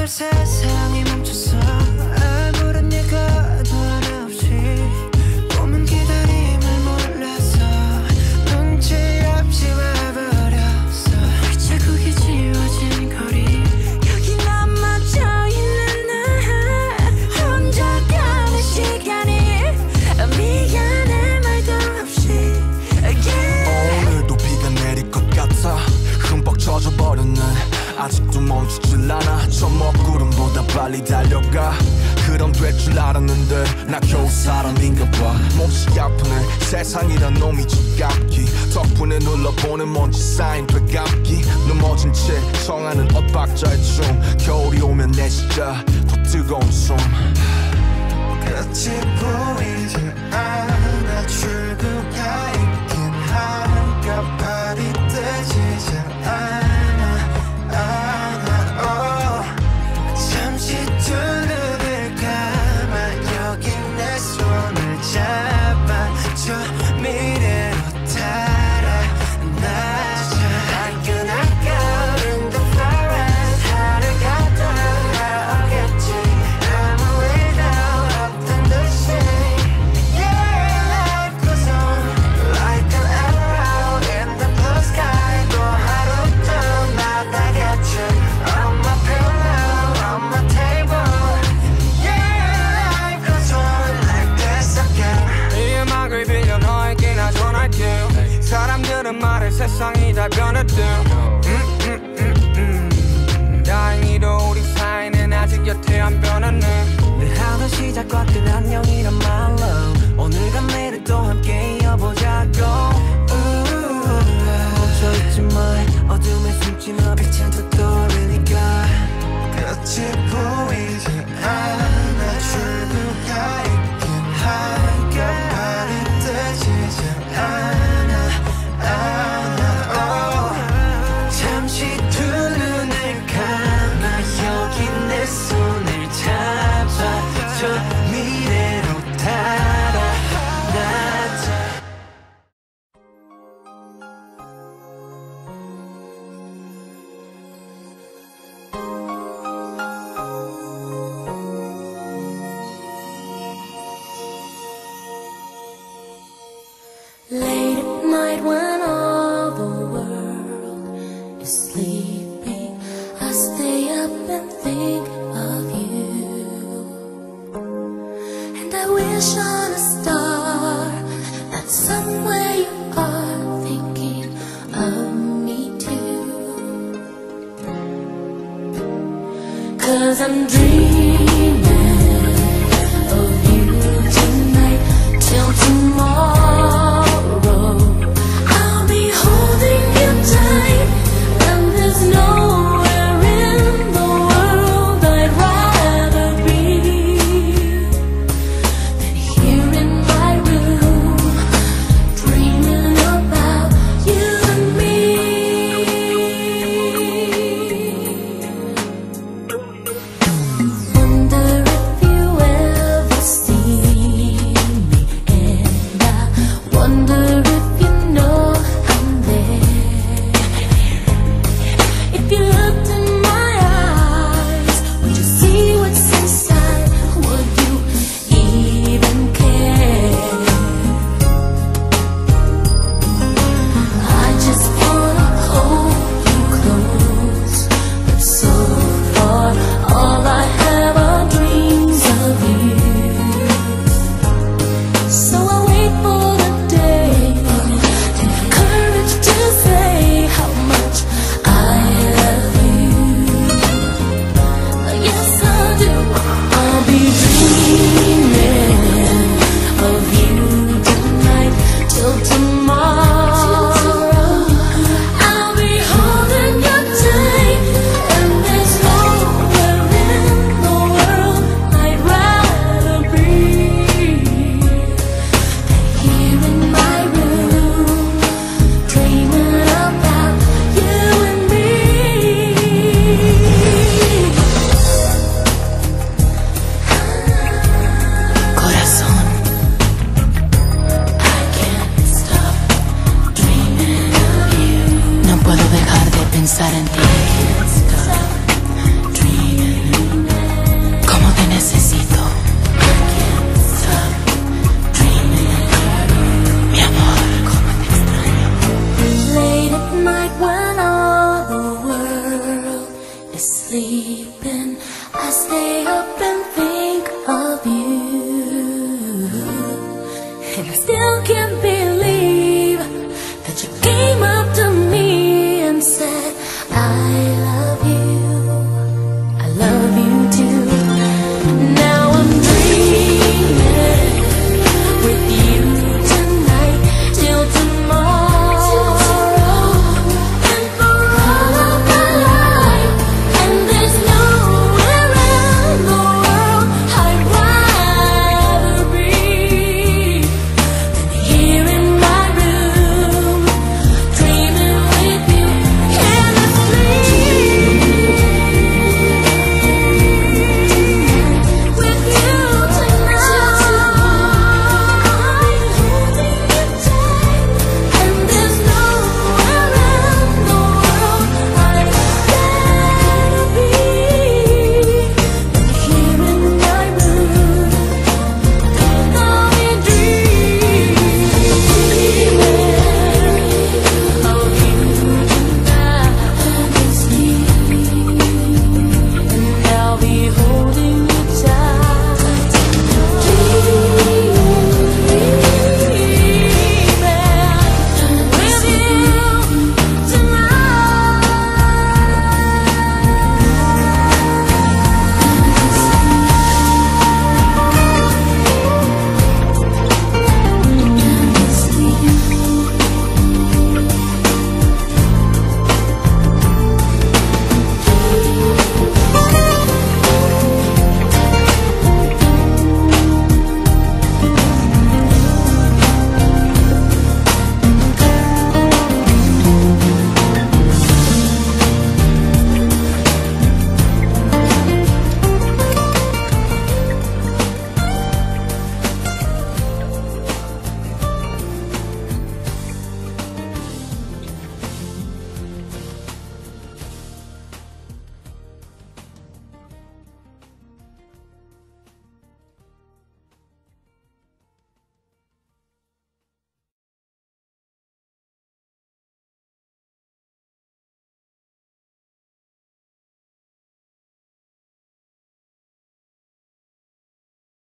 세상이 멈췄어. 아무런 예고도 하나 없이 꿈은 기다림을 몰라서 눈치 없이 와버렸어. 발자국이 지워진 거리 여기 남아져있는 나 혼자 가는 시간이 미안해 말도 없이 오늘도 비가 내릴 것 같아. 흠뻑 젖어버렸네. 아직도 멈추질 않아. 저 먹구름보다 빨리 달려가. 그럼 될 줄 알았는데 나 겨우 사람인가 봐. 몹시 아프네. 세상이란 놈이 지갑기. 덕분에 눌러보는 먼지 쌓인 되감기. 넘어진 채 청하는 엇박자의 춤. 겨울이 오면 내 진짜 더 뜨거운 숨. 끝이 보이지 않아. 출구가 있긴 할까. 발이 뜨지 않아. 잠시 두 눈을 감아 여기 내 손을 잡아줘. 미래로 달아나자. I cannot go in the forest. 하늘 갔다 나오겠지. 아무 일도 없던 듯이. Yeah, life goes on like an arrow in the blue sky. 또 하루도 나가겠지. On my pillow, on my table. Yeah, life goes on like this again. 이 음악을 빌려 너에게 나 전할게. 사람들은 말해 세상이 다 변했대. 다행히도 우리 사이는 아직 여태 안 변했네. 늘 하던 시작과 끝 안녕이란 말로 오늘과 내일 또 함께 이어보자고. 멈춰있지만 어둠에 숨지마. 빛은 더 떠오르니까. 끝이 보이지 않아. 출구가 있긴 할까. 발이 뜨지 않아. 잠시 두 눈을 감아 여기 내 손을 잡아줘. 미래로 달아나자. Late at night when all the world is sleeping, I stay up and think of you. And I wish on a star that somewhere you are thinking of me too. 'Cause I'm dreaming